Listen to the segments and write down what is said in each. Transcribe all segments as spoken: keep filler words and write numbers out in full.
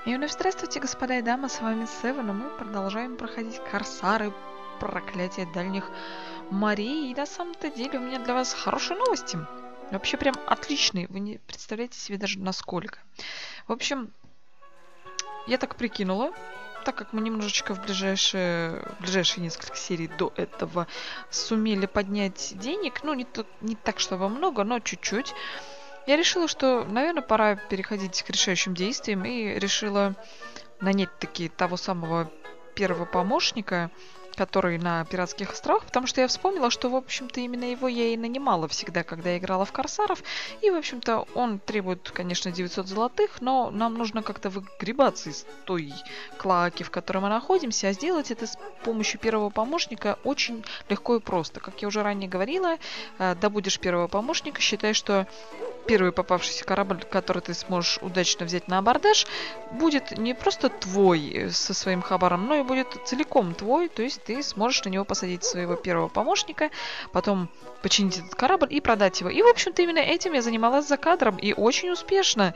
И вновь здравствуйте, господа и дамы, с вами Севен, и мы продолжаем проходить Корсары, проклятие дальних морей. И на самом-то деле у меня для вас хорошие новости. Вообще прям отличные, вы не представляете себе даже насколько. В общем, я так прикинула, так как мы немножечко в ближайшие, в ближайшие несколько серий до этого сумели поднять денег, ну не, то, не так, чтобы много, но чуть-чуть, я решила, что, наверное, пора переходить к решающим действиям, и решила нанять таки того самого первого помощника, который на Пиратских островах, потому что я вспомнила, что, в общем-то, именно его я и нанимала всегда, когда я играла в Корсаров, и, в общем-то, он требует, конечно, девятьсот золотых, но нам нужно как-то выгребаться из той клоаки, в которой мы находимся, а сделать это с помощью первого помощника очень легко и просто. Как я уже ранее говорила, добудешь первого помощника, считай, что первый попавшийся корабль, который ты сможешь удачно взять на абордаж, будет не просто твой со своим хабаром, но и будет целиком твой, то есть ты сможешь на него посадить своего первого помощника, потом починить этот корабль и продать его. И, в общем-то, именно этим я занималась за кадром, и очень успешно.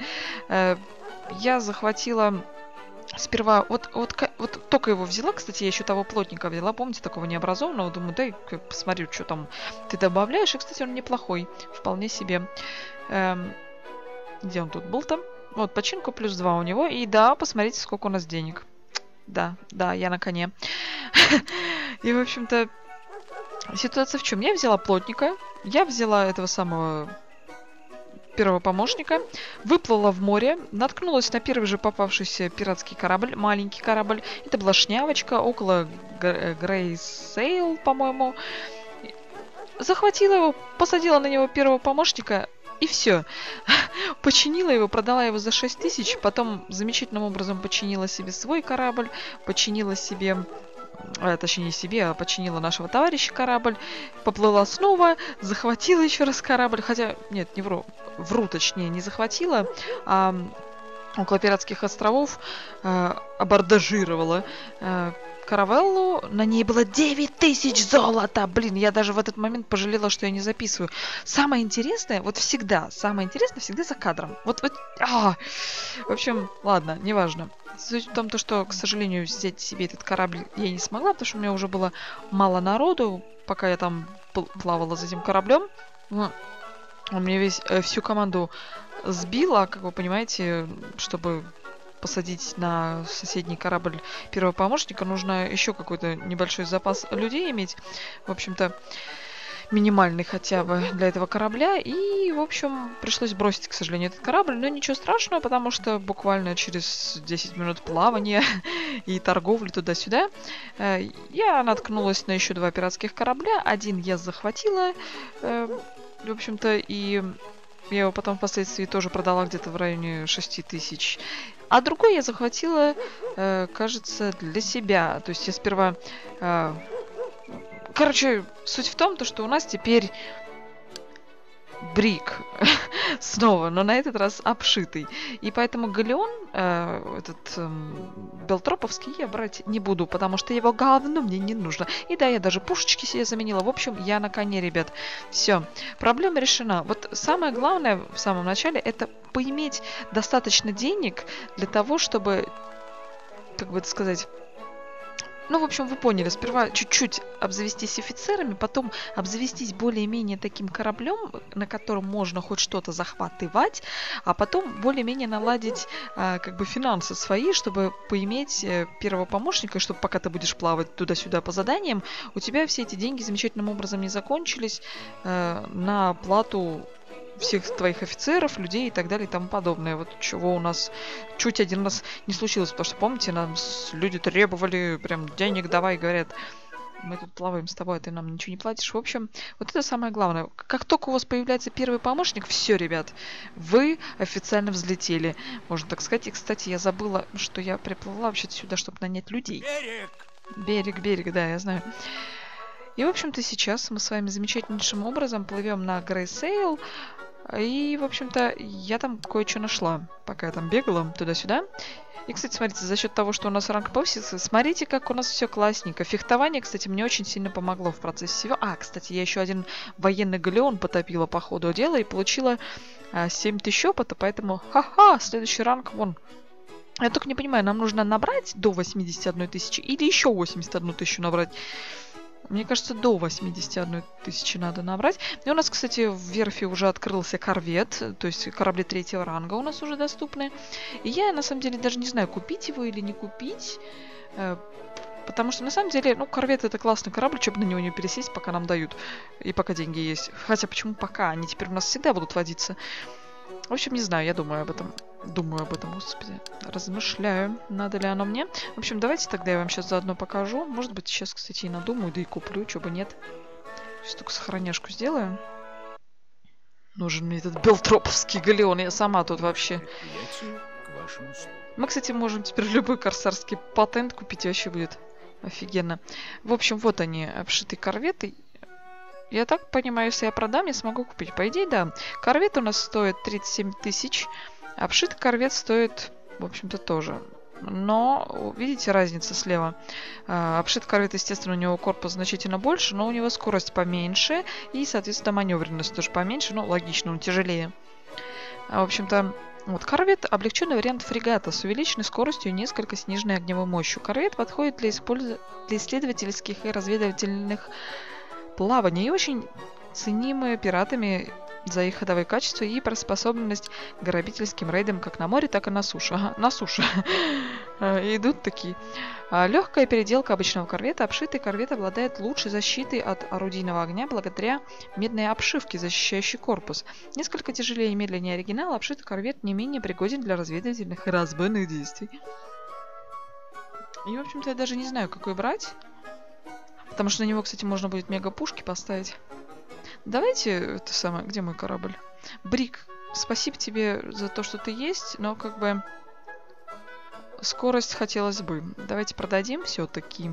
Я захватила... Сперва, вот, вот, вот только его взяла, кстати, я еще того плотника взяла, помните, такого необразованного, думаю, дай посмотрю, что там ты добавляешь, и, кстати, он неплохой, вполне себе. Эм, где он тут был там? Вот, починку плюс два у него, и да, посмотрите, сколько у нас денег. Да, да, я на коне. И, в общем-то, ситуация в чем? Я взяла плотника, я взяла этого самого... первого помощника, выплыла в море, наткнулась на первый же попавшийся пиратский корабль, маленький корабль. Это была шнявочка, около Грейсейл, по-моему. Захватила его, посадила на него первого помощника, и все. Починила его, продала его за шесть тысяч, потом замечательным образом починила себе свой корабль, починила себе... А, точнее, не себе, а починила нашего товарища корабль, поплыла снова, захватила еще раз корабль, хотя, нет, не вру, вру, точнее, не захватила, а около Пиратских островов э, абордажировала э, каравеллу, на ней было девять тысяч золота, блин, я даже в этот момент пожалела, что я не записываю. Самое интересное, вот всегда, самое интересное всегда за кадром. Вот, вот, а, в общем, ладно, неважно. Суть в том, что, к сожалению, взять себе этот корабль я не смогла, потому что у меня уже было мало народу, пока я там плавала за этим кораблем. Он мне весь, всю команду сбила, как вы понимаете, чтобы посадить на соседний корабль первого помощника, нужно еще какой-то небольшой запас людей иметь. В общем-то, минимальный хотя бы для этого корабля. И, в общем, пришлось бросить, к сожалению, этот корабль. Но ничего страшного, потому что буквально через десять минут плавания и торговли туда-сюда я наткнулась на еще два пиратских корабля. Один я захватила, в общем-то, и я его потом впоследствии тоже продала где-то в районе шести тысяч. А другой я захватила, кажется, для себя. То есть я сперва... Короче, суть в том, то, что у нас теперь брик снова, но на этот раз обшитый. И поэтому галеон, э, этот э, белтроповский, я брать не буду, потому что его говно мне не нужно. И да, я даже пушечки себе заменила. В общем, я на коне, ребят. Все, проблема решена. Вот самое главное в самом начале, это поиметь достаточно денег для того, чтобы, как бы это сказать... Ну, в общем, вы поняли, сперва чуть-чуть обзавестись офицерами, потом обзавестись более-менее таким кораблем, на котором можно хоть что-то захватывать, а потом более-менее наладить а, как бы финансы свои, чтобы поиметь э, первого помощника, чтобы пока ты будешь плавать туда-сюда по заданиям, у тебя все эти деньги замечательным образом не закончились э, на плату всех твоих офицеров, людей и так далее и тому подобное. Вот чего у нас чуть один раз не случилось, потому что, помните, нам люди требовали прям денег давай, говорят, мы тут плаваем с тобой, а ты нам ничего не платишь. В общем, вот это самое главное. Как только у вас появляется первый помощник, все, ребят, вы официально взлетели, можно так сказать. И, кстати, я забыла, что я приплыла вообще сюда, чтобы нанять людей. Берег! Берег, берег, да, я знаю. И, в общем-то, сейчас мы с вами замечательнейшим образом плывем на Грейсейл. И, в общем-то, я там кое-что нашла, пока я там бегала туда-сюда. И, кстати, смотрите, за счет того, что у нас ранг повысился, смотрите, как у нас все классненько. Фехтование, кстати, мне очень сильно помогло в процессе всего. А, кстати, я еще один военный галеон потопила по ходу дела и получила а, семь тысяч опыта, поэтому, ха-ха, следующий ранг, вон, Я только не понимаю, нам нужно набрать до восьмидесяти одной тысячи или еще восемьдесят одну тысячу набрать? Мне кажется, до восьмидесяти одной тысячи надо набрать. И у нас, кстати, в верфи уже открылся корвет, то есть корабли третьего ранга у нас уже доступны. И я, на самом деле, даже не знаю, купить его или не купить. Потому что, на самом деле, ну, корвет это классный корабль, чтобы на него не пересесть, пока нам дают. И пока деньги есть. Хотя, почему пока? Они теперь у нас всегда будут водиться. В общем, не знаю, я думаю об этом. Думаю об этом, господи. Размышляю, надо ли оно мне. В общем, давайте тогда я вам сейчас заодно покажу. Может быть, сейчас, кстати, и надумаю, да и куплю, чего бы нет. Сейчас только сохраняшку сделаю. Нужен мне этот белтроповский галеон. Я сама тут вообще... Мы, кстати, можем теперь любой корсарский патент купить, вообще будет офигенно. В общем, вот они, обшитые корветы. Я так понимаю, если я продам, я смогу купить. По идее, да. Корвет у нас стоит тридцать семь тысяч. Обшитый корвет стоит, в общем-то, тоже. Но, видите, разница слева. Обшитый корвет, естественно, у него корпус значительно больше, но у него скорость поменьше. И, соответственно, маневренность тоже поменьше. Ну, логично, он тяжелее. В общем-то, вот корвет – облегченный вариант фрегата с увеличенной скоростью и несколько сниженной огневой мощью. Корвет подходит для, использ... для исследовательских и разведывательных плаваний и очень ценимые пиратами за их ходовые качества и способность к грабительским рейдам как на море, так и на суше. Ага, на суше. Идут такие. Легкая переделка обычного корвета. Обшитый корвет обладает лучшей защитой от орудийного огня благодаря медной обшивке, защищающей корпус. Несколько тяжелее и медленнее оригинала, обшитый корвет не менее пригоден для разведывательных и разбойных действий. И, в общем-то, я даже не знаю, какой брать. Потому что на него, кстати, можно будет мега-пушки поставить. Давайте, это самое, где мой корабль? Брик, спасибо тебе за то, что ты есть, но как бы скорость хотелось бы. Давайте продадим все-таки.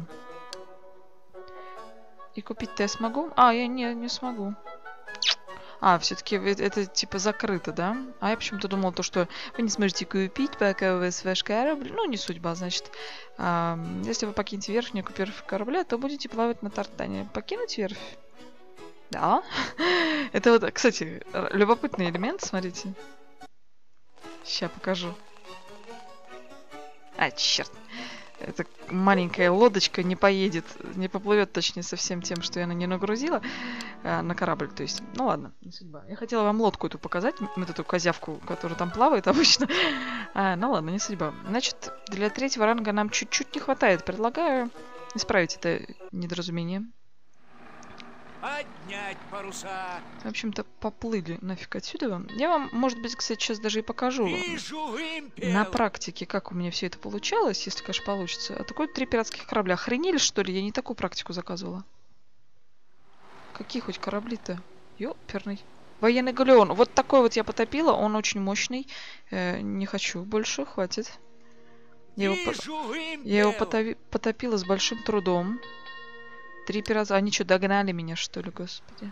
И купить-то я смогу? А, я не, не смогу. А, все-таки это, это типа закрыто, да? А я почему-то думала, то, что вы не сможете купить, пока у вас ваш корабль. Ну, не судьба, значит. А, если вы покинете верхнюю верфь корабля, то будете плавать на Тартане. Покинуть верфь? Да. Это вот, кстати, любопытный элемент, смотрите. Сейчас покажу. А, черт. Эта маленькая лодочка не поедет, не поплывет, точнее, со всем тем, что я на нее нагрузила. А, на корабль, то есть. Ну ладно, не судьба. Я хотела вам лодку эту показать, вот эту козявку, которая там плавает обычно. А, ну ладно, не судьба. Значит, для третьего ранга нам чуть-чуть не хватает. Предлагаю исправить это недоразумение. Поднять паруса. В общем-то, поплыли нафиг отсюда. Я вам, может быть, кстати, сейчас даже и покажу на практике, как у меня все это получалось, если, конечно, получится. А такой три пиратских корабля. Охренели, что ли? Я не такую практику заказывала. Какие хоть корабли-то? Ёперный. Военный галеон. Вот такой вот я потопила. Он очень мощный. Э, не хочу больше. Хватит. Я его, по... я его потови... потопила с большим трудом. Три пирата. Они что, догнали меня, что ли, господи?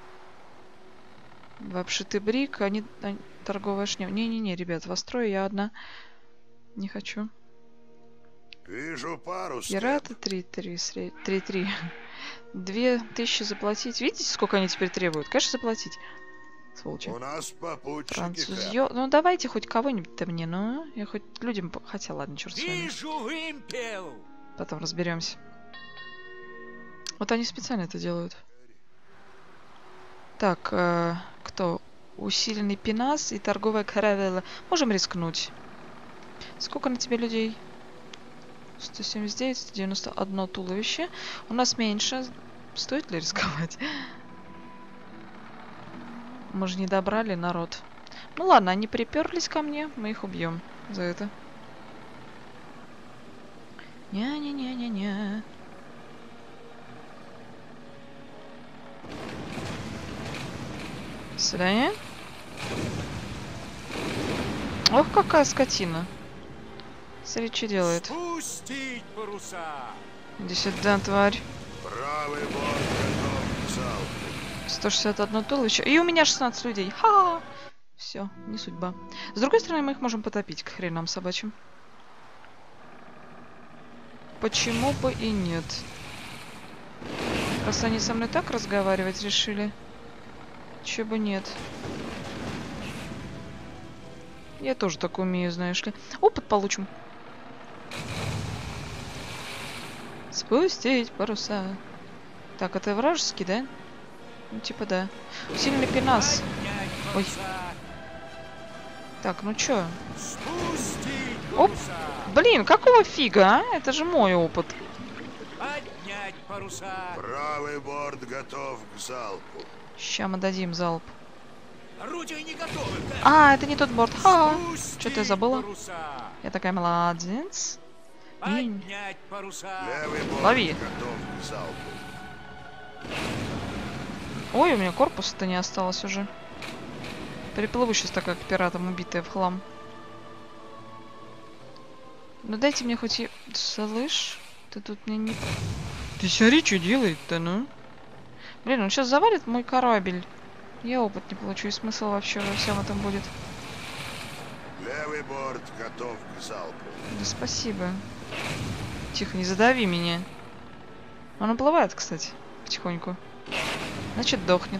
Обшитый брик, они... они... Торговая шня. Не-не-не, ребят, в строю я одна. Не хочу. Вижу парус. Пираты три-три. три-три. Две тысячи заплатить. Видите, сколько они теперь требуют? Конечно, заплатить. Сволочи. У нас попутчики. Французьё... Ну, давайте хоть кого-нибудь-то мне, ну. Я хоть людям... Хотя, ладно, черт с вами. Вижу вымпел. Потом разберемся. Вот они специально это делают. Так, э, кто? Усиленный пенас и торговая каравелла. Можем рискнуть. Сколько на тебе людей? сто семьдесят девять, сто девяносто один туловище. У нас меньше. Стоит ли рисковать? Мы же не добрали народ. Ну ладно, они приперлись ко мне. Мы их убьем за это. Ня-ня-ня-ня-ня. До свидания. Ох, какая скотина. Смотри, что делает. Спустить паруса. Иди сюда, тварь. Правый борт готов к залпу. сто шестьдесят одно туловище. И у меня шестнадцать людей. Ха! Все, не судьба. С другой стороны, мы их можем потопить к хренам собачьим. Почему бы и нет? Раз они со мной так разговаривать решили. Чего бы нет. Я тоже так умею, знаешь ли. Опыт получим. Спустить паруса. Так, это вражеский, да? Ну, типа да. Сильный пенас. Поднять Ой. паруса. Так, ну чё? Спустить Оп. паруса. Блин, какого фига, а? Это же мой опыт. Поднять паруса. Правый борт готов к залпу. Ща мы дадим залп. Орудия не готовы. А, это не тот борт. Ха. Спустить Что-то я забыла. паруса. Я такая молодец. И- Поднять паруса. Левый борт Лови. готов к залпу. Ой, у меня корпуса-то не осталось уже. Переплыву сейчас так, как пиратом убитая в хлам. Ну дайте мне хоть и... Слышь, ты тут мне не... Ты смотри, что делает-то, ну? Блин, он сейчас завалит мой корабль. Я опыт не получу, и смысл вообще во всем этом будет. Левый борт готов к залпу. Да спасибо. Тихо, не задави меня. Он уплывает, кстати, потихоньку. Значит, дохнет.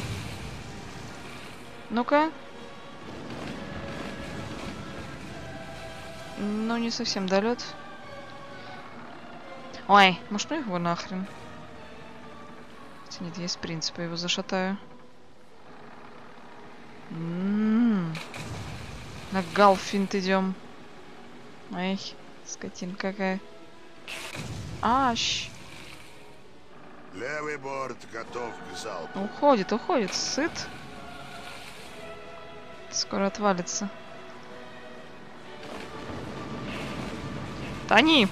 Ну-ка. Ну, не совсем долет. Ой, может, ну его нахрен. Хотя нет, я из принципа его зашатаю. М-м-м. На галфинт идем. Ай, скотинка какая. Ащ. Левый борт готов к залпу. Уходит, уходит, сыт. Скоро отвалится. Тони!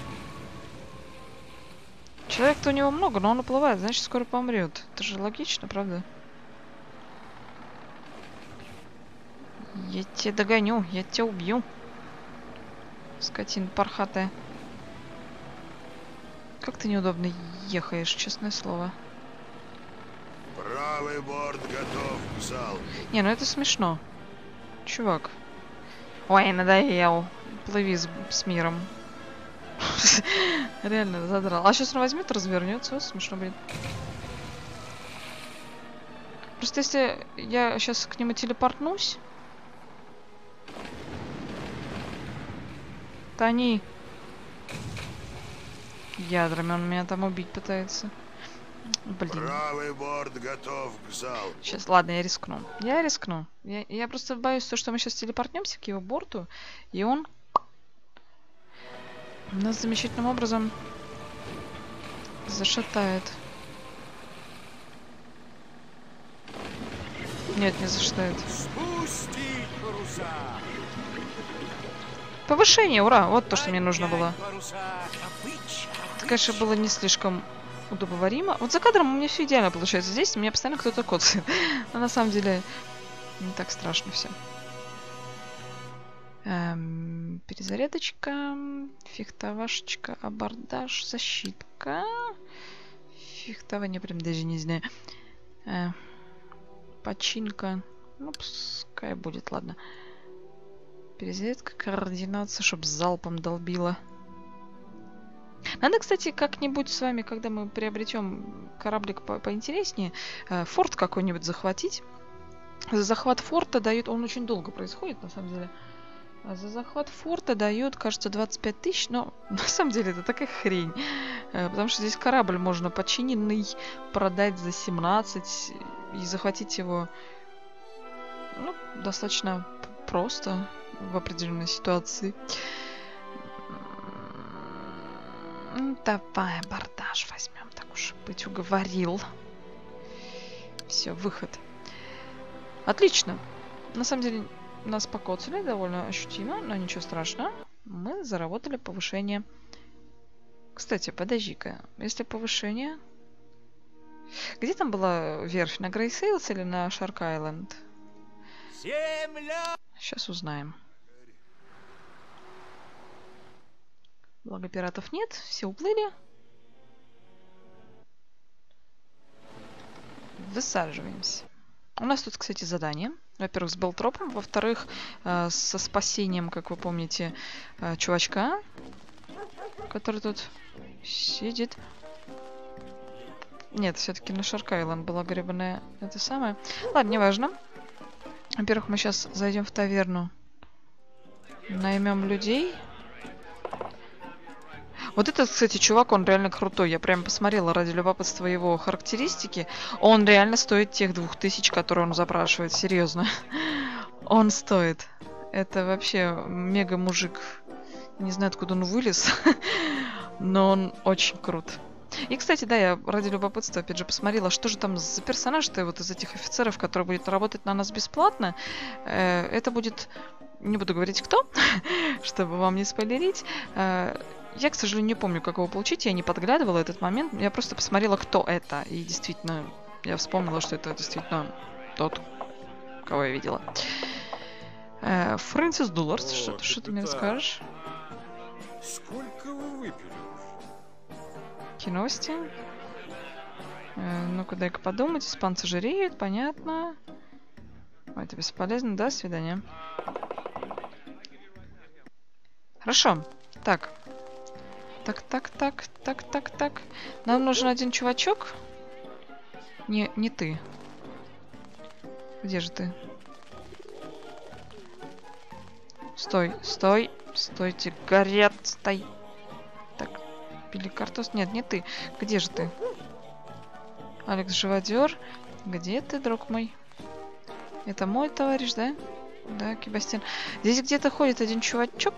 Человек-то у него много, но он уплывает, значит, скоро помрет. Это же логично, правда? Я тебя догоню, я тебя убью. Скотина пархатая. Как ты неудобно ехаешь, честное слово. Правый борт готов к залпу. Не, ну это смешно. Чувак. Ой, надоел. Плыви с, с миром. Реально задрал. А сейчас он возьмет, развернется. Вот смешно, блин. Просто если я сейчас к нему телепортнусь. Тони. Ядрами он меня там убить пытается. Блин. Правый борт готов к залпу. Сейчас, ладно, я рискну. Я рискну. Я, я просто боюсь, то, что мы сейчас телепортнемся к его борту, и он нас замечательным образом зашатает. Нет, не зашатает. Спустить паруса. Повышение, ура! Вот то, что мне нужно было. Поднять паруса. Обычай. Это, конечно, было не слишком удобоваримо. Вот за кадром у меня все идеально получается. Здесь у меня постоянно кто-то коцает. Но на самом деле не так страшно все. Эм, перезарядочка, фехтовашечка, абордаж, защитка. Фехтование прям даже не знаю. Э, починка. Ну, пускай будет, ладно. Перезарядка, координация, чтобы залпом долбила. Надо, кстати, как-нибудь с вами, когда мы приобретем кораблик по поинтереснее, э, форт какой-нибудь захватить. За захват форта дают... Он очень долго происходит, на самом деле. А за захват форта дают, кажется, двадцать пять тысяч. Но на самом деле это такая хрень. Э, потому что здесь корабль можно починенный продать за семнадцать. И захватить его, ну, достаточно просто в определенной ситуации. Давай абордаж возьмем, так уж быть, уговорил. Все, выход. Отлично. На самом деле нас покоцали довольно ощутимо, но ничего страшного. Мы заработали повышение. Кстати, подожди-ка. Если повышение... Где там была верфь? На Грейсейлс или на Шарк-Айленд? Земля. Сейчас узнаем. Благо пиратов нет, все уплыли. Высаживаемся. У нас тут, кстати, задание. Во-первых, с Белтропом. Во-вторых, э, со спасением, как вы помните, э, чувачка, который тут сидит. Нет, все-таки на Шарк-Айленд была гребаная это самое. Ладно, неважно. Во-первых, мы сейчас зайдем в таверну. Наймем людей. Вот этот, кстати, чувак, он реально крутой. Я прям посмотрела ради любопытства его характеристики. Он реально стоит тех двух тысяч, которые он запрашивает. Серьезно. Он стоит. Это вообще мега мужик. Не знаю, откуда он вылез. Но он очень крут. И, кстати, да, я ради любопытства, опять же, посмотрела, что же там за персонаж-то вот из этих офицеров, который будет работать на нас бесплатно. Э, это будет... Не буду говорить, кто, чтобы вам не спойлерить. Э, я, к сожалению, не помню, как его получить. Я не подглядывала этот момент. Я просто посмотрела, кто это. И действительно, я вспомнила, что это действительно тот, кого я видела. Э, Фрэнсис Дуларс, что, что ты мне скажешь? Сколько вы выпили? Новости. Э, ну-ка, дай-ка подумать. Испанцы жиреют, понятно. Ой, это бесполезно, да? Свидания. Хорошо. Так. Так, так, так, так, так, так. Нам нужен один чувачок. Не, не ты. Где же ты? Стой, стой, стойте, горят, стой. Так. Пили картос? Нет, не ты. Где же ты? Алекс Живодер. Где ты, друг мой? Это мой товарищ, да? Да, Кибастин. Здесь где-то ходит один чувачок.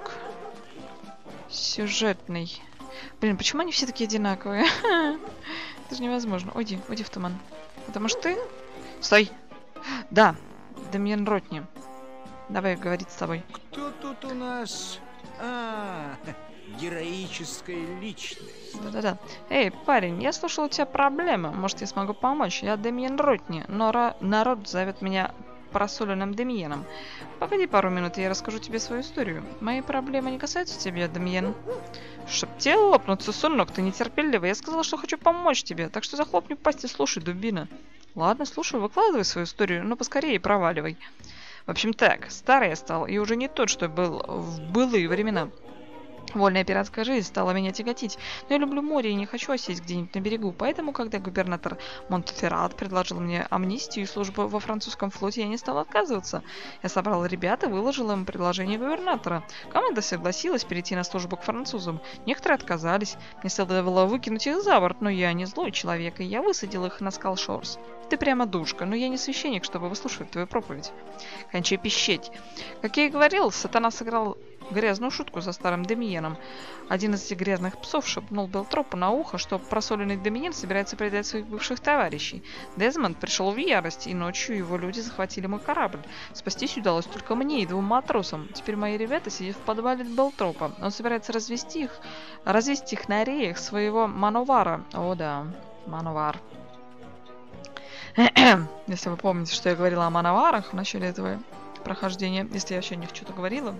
Сюжетный. Блин, почему они все такие одинаковые? Это же невозможно. Уйди, уйди в туман. Потому что ты... Стой! Да, Демьян Ротни. Давай говорить с тобой. Кто тут у нас? А, героическая личность. Да-да-да. Эй, парень, я слышал, у тебя проблемы. Может, я смогу помочь? Я Демьян Ротни, но ра- народ зовет меня просоленным Демьяном. Погоди пару минут, и я расскажу тебе свою историю. Мои проблемы не касаются тебя, Демьян. Чтоб тебе лопнуться, сынок, ты нетерпеливый. Я сказала, что хочу помочь тебе, так что захлопни пасть и слушай, дубина. Ладно, слушай, выкладывай свою историю, но поскорее проваливай. В общем так, старый я стал, и уже не тот, что был в былые времена. Вольная пиратская жизнь стала меня тяготить, но я люблю море и не хочу осесть где-нибудь на берегу, поэтому, когда губернатор Монтферрат предложил мне амнистию и службу во французском флоте, я не стал отказываться. Я собрал ребят и выложил им предложение губернатора. Команда согласилась перейти на службу к французам. Некоторые отказались. Мне следовало выкинуть их за борт, но я не злой человек, и я высадил их на Скалшорс. Ты прямо душка, но я не священник, чтобы выслушивать твою проповедь. Кончай пищеть. Как я и говорил, сатана сыграл грязную шутку за старым Демьеном. Один из этих грязных псов шепнул Белтропу на ухо, что просоленный Демьен собирается предать своих бывших товарищей. Дезмонд пришел в ярость, и ночью его люди захватили мой корабль. Спастись удалось только мне и двум матросам. Теперь мои ребята сидят в подвале Белтропа. Он собирается развести их, развести их на реях своего мановара. О да, мановар. Если вы помните, что я говорила о мановарах в начале этого прохождения, если я вообще не что-то говорила.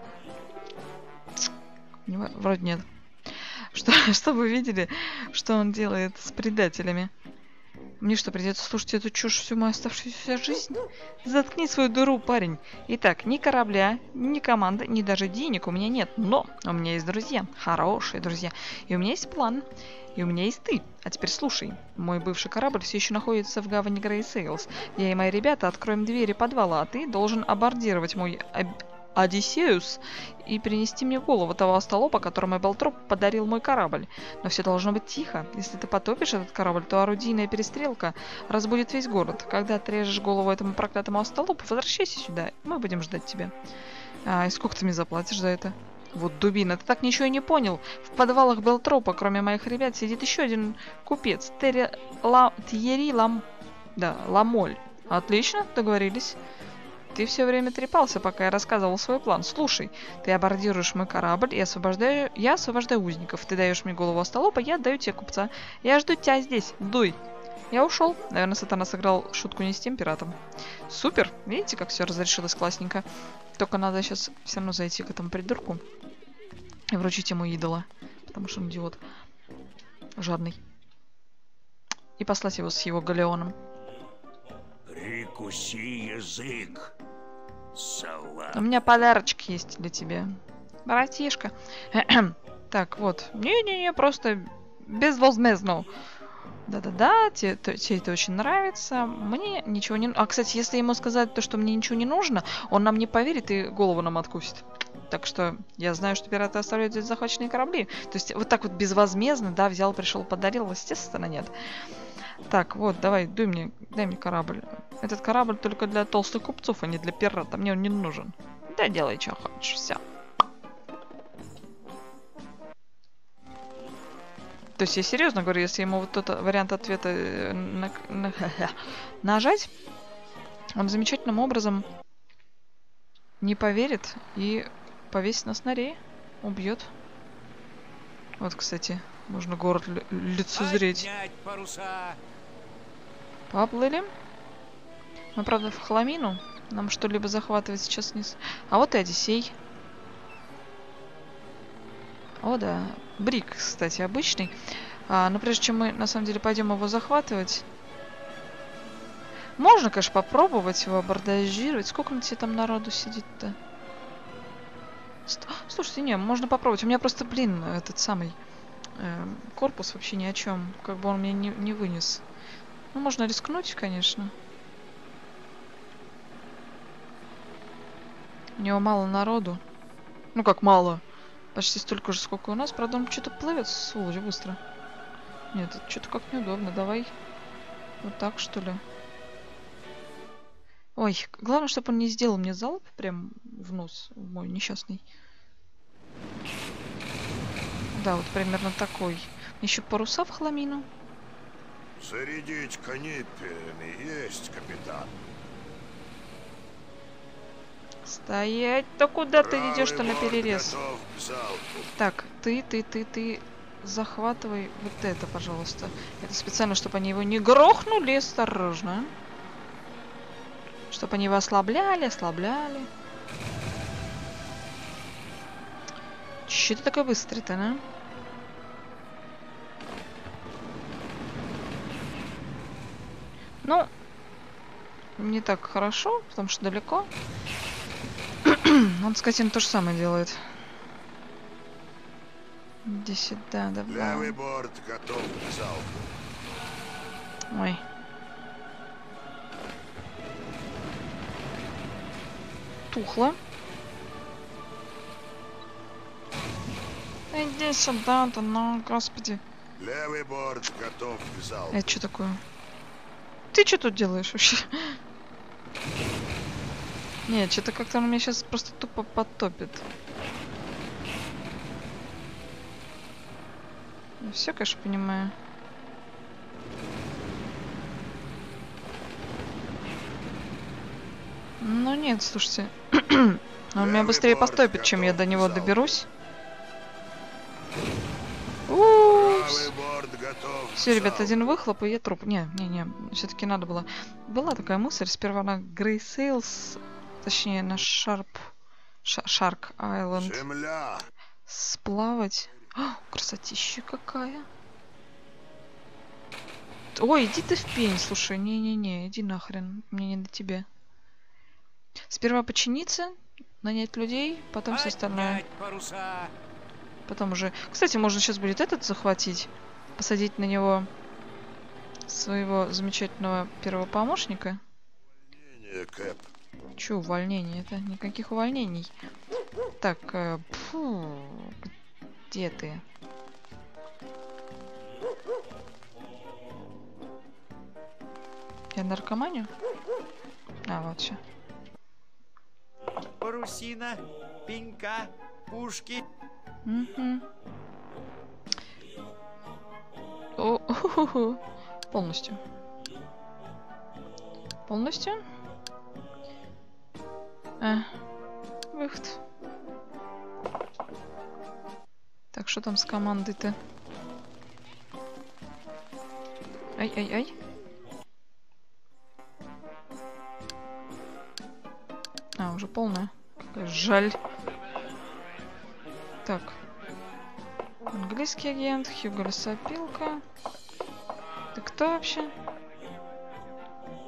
Вроде нет. Что, чтобы вы видели, что он делает с предателями. Мне что, придется слушать эту чушь всю мою оставшуюся жизнь? Заткни свою дыру, парень. Итак, ни корабля, ни команды, ни даже денег у меня нет. Но у меня есть друзья. Хорошие друзья. И у меня есть план. И у меня есть ты. А теперь слушай. Мой бывший корабль все еще находится в гавани Грейсейлс. Я и мои ребята откроем двери подвала, а ты должен абордировать мой... Одиссеус и принести мне голову того остолопа, которому Белтроп подарил мой корабль. Но все должно быть тихо. Если ты потопишь этот корабль, то орудийная перестрелка разбудит весь город. Когда отрежешь голову этому проклятому остолопу, возвращайся сюда, мы будем ждать тебя. А, и сколько ты мне заплатишь за это? Вот дубина, ты так ничего и не понял. В подвалах Белтропа, кроме моих ребят, сидит еще один купец. Терри Ла... Тьерри Лам... Да, Ламоль. Отлично, договорились. Ты все время трепался, пока я рассказывал свой план. Слушай, ты абордируешь мой корабль и освобождаю... Я освобождаю узников. Ты даешь мне голову остолопа, я отдаю тебе купца. Я жду тебя здесь. Дуй. Я ушел. Наверное, сатана сыграл шутку не с тем пиратом. Супер. Видите, как все разрешилось классненько. Только надо сейчас все равно зайти к этому придурку и вручить ему идола. Потому что он идиот. Жадный. И послать его с его галеоном. Прикуси язык, салат. У меня подарочек есть для тебя. Братишка. Так, вот. Не-не-не, просто безвозмездно. Да-да-да, тебе, тебе это очень нравится. Мне ничего не... А, кстати, если ему сказать то, что мне ничего не нужно, он нам не поверит и голову нам откусит. Так что я знаю, что пираты оставляют здесь захваченные корабли. То есть вот так вот безвозмездно, да, взял, пришел, подарил, естественно, нет. Так, вот, давай, дуй мне, дай мне корабль. Этот корабль только для толстых купцов, а не для пиратов. Мне он не нужен. Да делай, что хочешь, все. То есть я серьезно говорю, если ему вот тот вариант ответа на, на, нажать, он замечательным образом не поверит и повесит нас на рей, убьет. Вот, кстати, можно город лицезреть. Поплыли. Мы, правда, в хламину. Нам что-либо захватывать сейчас не... А вот и Одиссей. О, да. Брик, кстати, обычный. А, но прежде чем мы, на самом деле, пойдем его захватывать... Можно, конечно, попробовать его абордажировать. Сколько на тебе там народу сидит-то? Слушайте, не, можно попробовать. У меня просто, блин, этот самый э, корпус вообще ни о чем. Как бы он меня не, не вынес. Ну, можно рискнуть, конечно. У него мало народу. Ну, как мало. Почти столько же, сколько у нас. Правда, он что-то плывет, сволочь, быстро. Нет, это что-то как неудобно. Давай вот так, что ли. Ой, главное, чтобы он не сделал мне залп прям в нос, в мой несчастный. Да, вот примерно такой. Еще паруса в хламину. Зарядить канипелями есть, капитан. Стоять! Да куда ты идешь-то на перерез? Залпу. Так, ты, ты, ты, ты захватывай вот это, пожалуйста. Это специально, чтобы они его не грохнули, осторожно. Чтобы они его ослабляли, ослабляли. Че ты такой быстрый-то, да? Ну, не так хорошо, потому что далеко. Он, скотина, то же самое делает. Иди сюда, давай. Левый борт готов к залпу. Ой. Тухло. Иди сюда-то, ну, господи. Левый борт готов к залпу. Это что такое? Ты что тут делаешь вообще? Нет, что-то как-то он меня сейчас просто тупо потопит. Я все, конечно, понимаю. Ну нет, слушайте. Он меня быстрее постопит, чем я до него доберусь. Все, ребят, один выхлоп, и я труп. Не, не, не, все-таки надо было. Была такая мысль, сперва на Грейсейлс, точнее на Шарп, Шарк Айленд сплавать. О, красотища какая. Ой, иди ты в пень, слушай, не-не-не, иди нахрен, мне не до тебя. Сперва починиться, нанять людей, потом все остальное. Потом уже... Кстати, можно сейчас будет этот захватить. Посадить на него своего замечательного первого помощника. Че увольнение? Это никаких увольнений. Так, э, фу, где ты? Я наркоманю? А, вот все. Парусина, пенька, пушки. Угу. О, о-хо-хо. Полностью. Полностью? А, выход. Так, что там с командой-то? Ай-ай-ай. А, уже полная. Какая жаль. Так. Английский агент, Хьюго Лесопилка. Ты кто вообще?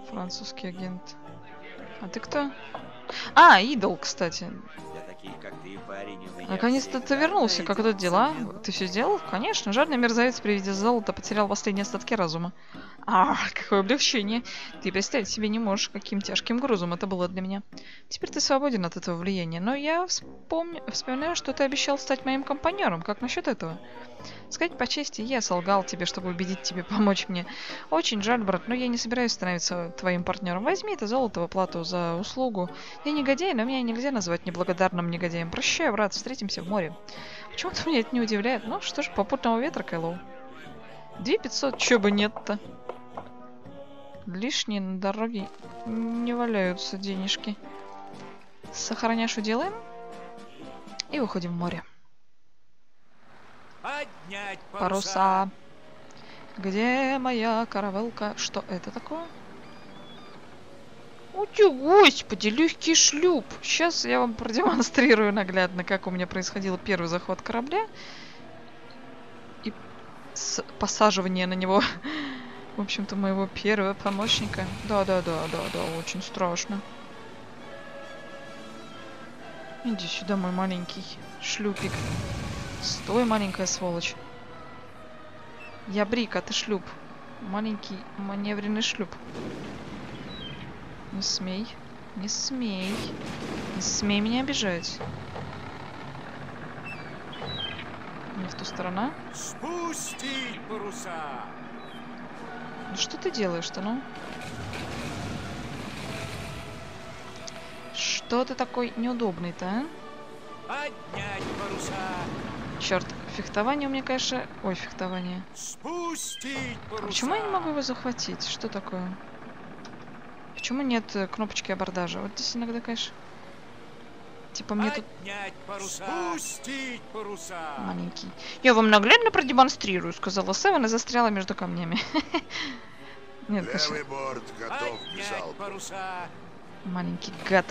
Французский агент. А ты кто? А, идол, кстати. Для таких, как ты, Или парень у меня Наконец-то ты вернулся. Как идут дела? Ты все сделал? Конечно. Жадный мерзавец при виде золота потерял последние остатки разума. А, какое облегчение. Ты представить себе не можешь, каким тяжким грузом это было для меня. Теперь ты свободен от этого влияния. Но я вспомню, вспоминаю, что ты обещал стать моим компаньоном. Как насчет этого? Сказать по чести, я солгал тебе, чтобы убедить тебя помочь мне. Очень жаль, брат, но я не собираюсь становиться твоим партнером. Возьми это золото в оплату за услугу. Я негодяй, но меня нельзя назвать неблагодарным негодяем. Прощай, брат, встретимся в море. Почему-то меня это не удивляет. Ну что ж, попутного ветра, Кайлоу. две пятьсот, чё бы нет-то. Лишние на дороге не валяются денежки. Сохраняшу делаем. И выходим в море. Поднять паруса. Паруса. Где моя каравелка? Что это такое? О, господи, легкий шлюп. Сейчас я вам продемонстрирую наглядно, как у меня происходил первый заход корабля. И с посаживание на него, в общем-то, моего первого помощника. Да-да-да-да-да, очень страшно. Иди сюда, мой маленький шлюпик. Стой, маленькая сволочь. Я брик, а ты шлюп. Маленький маневренный шлюп. Не смей. Не смей. Не смей меня обижать. Не в ту сторону. Спустить паруса. Ну что ты делаешь-то, ну? Что ты такой неудобный-то, а? Поднять паруса. Черт, фехтование у меня, конечно... Ой, фехтование. Спустить паруса. А почему я не могу его захватить? Что такое? Почему нет кнопочки абордажа? Вот здесь иногда, конечно... Типа мне тут... Поднять паруса. Спустить паруса. Маленький. Я вам наглядно продемонстрирую, сказала Севен и застряла между камнями. Нет, конечно. Левый борт готов к Поднять залпу. паруса. Маленький гад.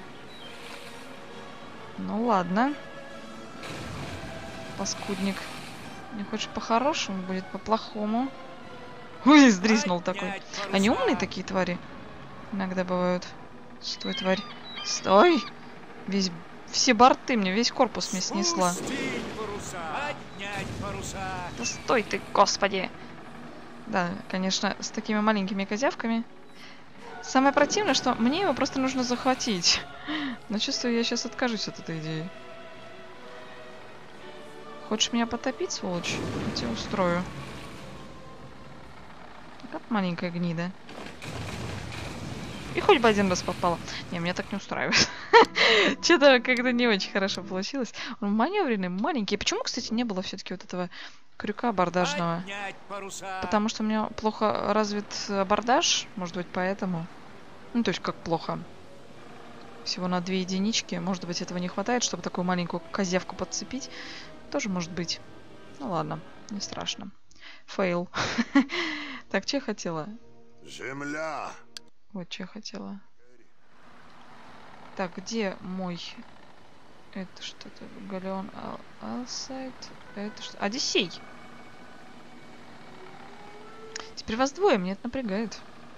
Ну ладно. Паскудник. Не хочешь по-хорошему, будет по-плохому. Ой, сдриснул такой. Они умные такие твари. Иногда бывают. Стой, тварь. Стой! Весь... Все борты мне, весь корпус мне снесла. Спустить паруса. Поднять паруса. Да стой ты, господи! Да, конечно, с такими маленькими козявками. Самое противное, что мне его просто нужно захватить. Но чувствую, я сейчас откажусь от этой идеи. Хочешь меня потопить, сволочь? Я тебя устрою. Как маленькая гнида. И хоть бы один раз попала. Не, меня так не устраивает. Что-то как-то не очень хорошо получилось. Он маневренный, маленький. Почему, кстати, не было все-таки вот этого крюка абордажного? Потому что у меня плохо развит абордаж. Может быть, поэтому. Ну, то есть, как плохо. Всего на две единички. Может быть, этого не хватает, чтобы такую маленькую козявку подцепить. Тоже может быть. Ну ладно, не страшно. Фейл. Так, что я хотела? Земля. Вот что я хотела. Так, где мой... Это что-то... Галеон Алсайд. Это что? Одиссей. Теперь вас двое, меня это напрягает.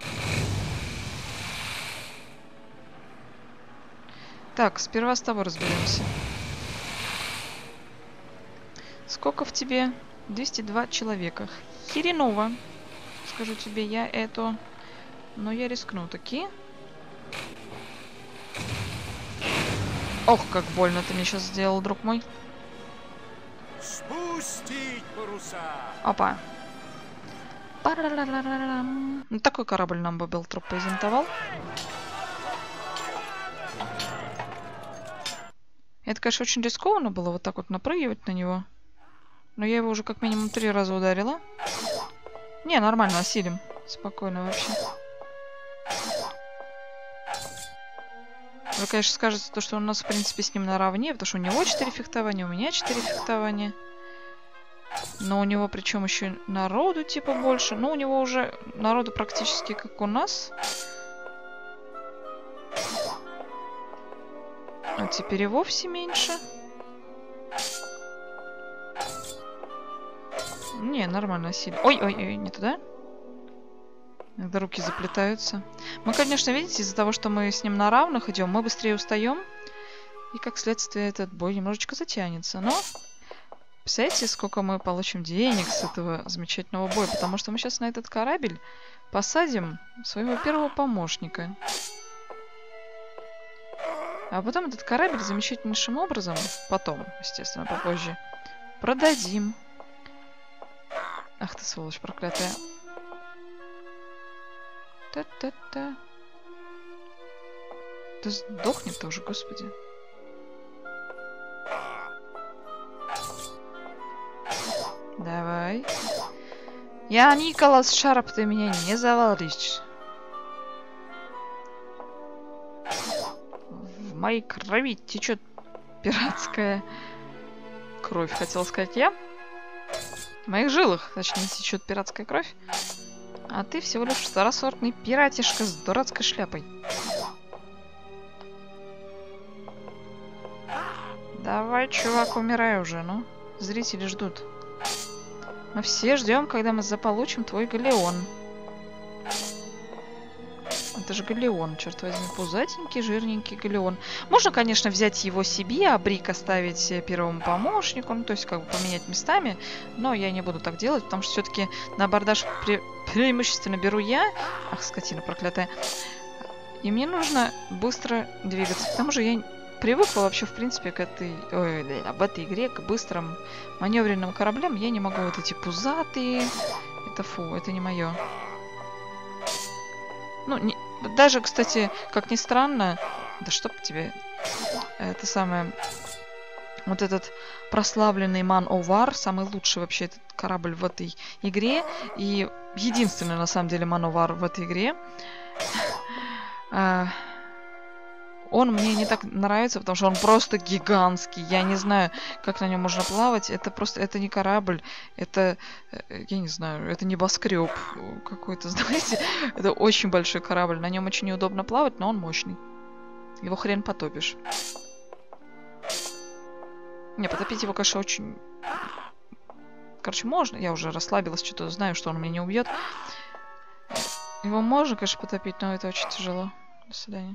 Так, сперва с тобой разберемся. Сколько в тебе? двести два человека. Хереново. Скажу тебе, я это... Но я рискну таки. Ох, как больно ты мне сейчас сделал, друг мой. Спустить паруса. Опа. Парарарарарам. Ну, такой корабль нам Бобелтроп презентовал. Это, конечно, очень рискованно было вот так вот напрыгивать на него. Но я его уже как минимум три раза ударила. Не, нормально, осилим. Спокойно вообще. Вы, конечно, скажете, то, что у нас, в принципе, с ним наравне, потому что у него четыре фехтования, у меня четыре фехтования. Но у него, причем, еще народу, типа, больше. Но у него уже народу практически как у нас. А теперь и вовсе меньше. Не, нормально, сильно. Ой-ой-ой, не туда. Иногда руки заплетаются. Мы, конечно, видите, из-за того, что мы с ним на равных идем, мы быстрее устаем. И как следствие этот бой немножечко затянется. Но представляете, сколько мы получим денег с этого замечательного боя? Потому что мы сейчас на этот корабль посадим своего первого помощника. А потом этот корабль замечательнейшим образом, потом, естественно, попозже, продадим. Ах ты, сволочь проклятая. Та-та-та. Да сдохнет тоже, господи. Давай. Я Николас Шарп, ты меня не завалишь. В моей крови течет пиратская кровь, хотел сказать я. В моих жилах, точнее, течет пиратская кровь. А ты всего лишь второсортный пиратишка с дурацкой шляпой. Давай, чувак, умирай уже, ну. Зрители ждут. Мы все ждем, когда мы заполучим твой галеон. Это же галеон, черт возьми. Пузатенький, жирненький галеон. Можно, конечно, взять его себе, а Брик оставить первому помощнику. Ну, то есть, как бы поменять местами. Но я не буду так делать, потому что все-таки на абордаж пре преимущественно беру я. Ах, скотина проклятая. И мне нужно быстро двигаться. К тому же я привыкла вообще, в принципе, к этой... Ой, да, об этой игре, к быстрым маневренным кораблям. Я не могу вот эти пузатые. Это фу, это не мое. Ну, не... даже, кстати, как ни странно... Да чтоб тебе... Это самое... Вот этот прославленный Man of War, самый лучший вообще этот корабль в этой игре. И единственный, на самом деле, Man of War в этой игре. Он мне не так нравится, потому что он просто гигантский. Я не знаю, как на нем можно плавать. Это просто, это не корабль. Это, я не знаю, это небоскреб какой-то, знаете. Это очень большой корабль. На нем очень неудобно плавать, но он мощный. Его хрен потопишь. Не, потопить его, конечно, очень... Короче, можно. Я уже расслабилась, что-то знаю, что он меня не убьет. Его можно, конечно, потопить, но это очень тяжело. До свидания.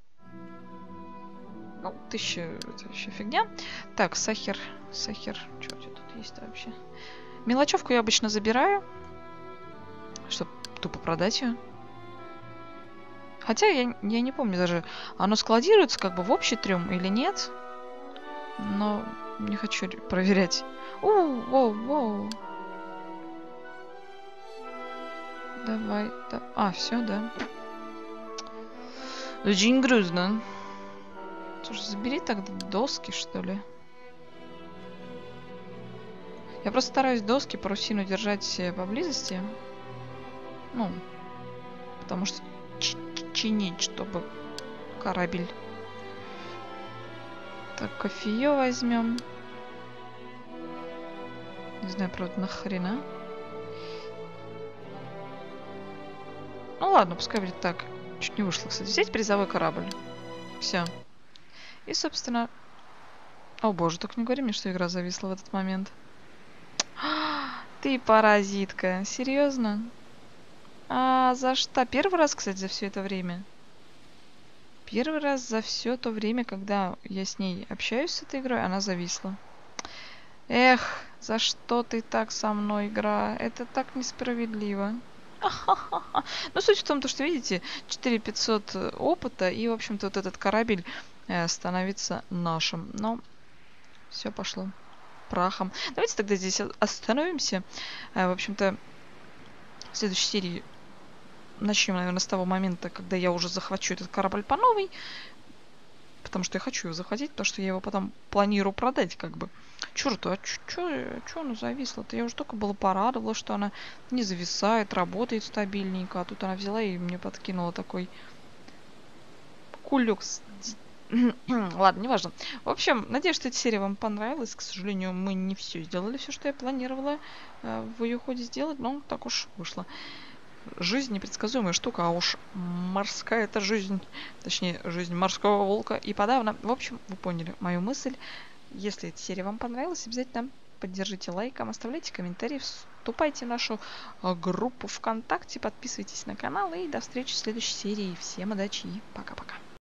Ну, тысяча, это еще фигня. Так, сахар, сахар. Что у тебя тут есть вообще? Мелочевку я обычно забираю, чтобы тупо продать ее. Хотя я, я не помню даже, оно складируется как бы в общий трюм или нет. Но не хочу проверять. Оу, воу, воу. Давай, да. А, все, да. Очень грустно. Слушай, забери тогда доски, что ли. Я просто стараюсь доски, парусину держать поблизости. Ну, потому что чинить, чтобы корабль. Так, кофеё возьмем. Не знаю, правда, нахрена. Ну ладно, пускай будет так. Чуть не вышло, кстати. Взять призовой корабль. Все. И, собственно... О боже, только не говори мне, что игра зависла в этот момент. Ты паразитка. Серьезно? А за что? Первый раз, кстати, за все это время. Первый раз за все то время, когда я с ней общаюсь с этой игрой, она зависла. Эх, за что ты так со мной, игра? Это так несправедливо. Ну, суть в том, что, видите, четыре тысячи пятьсот опыта, и, в общем-то, вот этот корабль э, становится нашим. Но все пошло прахом. Давайте тогда здесь остановимся. Э, в общем-то, в следующей серии начнем, наверное, с того момента, когда я уже захвачу этот корабль по новой. Потому что я хочу его захватить, потому что я его потом планирую продать, как бы. Черт, а что она зависла-то? Я уже только была порадовала, что она не зависает, работает стабильненько. А тут она взяла и мне подкинула такой кулек. Ладно, неважно. В общем, надеюсь, что эта серия вам понравилась. К сожалению, мы не все сделали, все, что я планировала э, в ее ходе сделать, но так уж вышло. Жизнь непредсказуемая штука, а уж морская это жизнь, точнее, жизнь морского волка и подавно. В общем, вы поняли мою мысль. Если эта серия вам понравилась, обязательно поддержите лайком, оставляйте комментарии, вступайте в нашу группу ВКонтакте, подписывайтесь на канал и до встречи в следующей серии. Всем удачи и пока-пока.